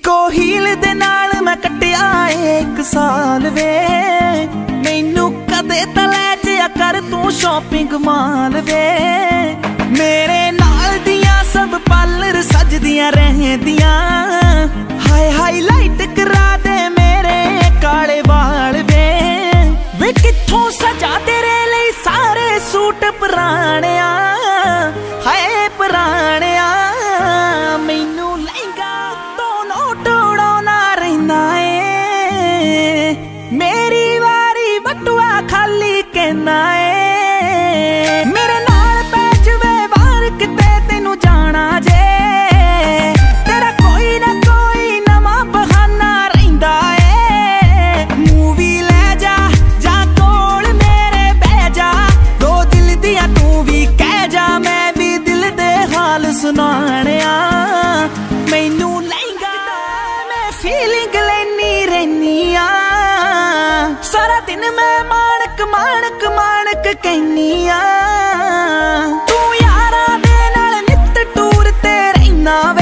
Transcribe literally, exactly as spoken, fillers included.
eco heal दे नाल मैं कटिया एक साल वे मैनू कदे तले जिया कर तू शॉपिंग माल वे मेरे नाल दियां सब पार्लर सजदियां रहदियां हाय हाईलाइट करा दे मेरे काले वाल वे वे कित्थों सजा तेरे लिए सारे सूट पुराने हाय पुराने मैनू लहंगा तो नोट उड़ाउणा रहिंदा ए मेरी वारी बटुआ खाली कहना ए मेरे नाल पै जवे वार किते तेनू जाना जे तेरा कोई ना कोई नवा बहाना रहिंदा ए मूवी ले जा जा कोल मेरे बह जा दो दिल दियां तू भी कह जा मैं भी दिल दे हाल सुनाने मैनू लहंगा मैं फीलिंग लेनी रहनी सारा दिन मैं माणक माणक माणक कहनी तू यारा दे नाल नित टूर ते रहना वे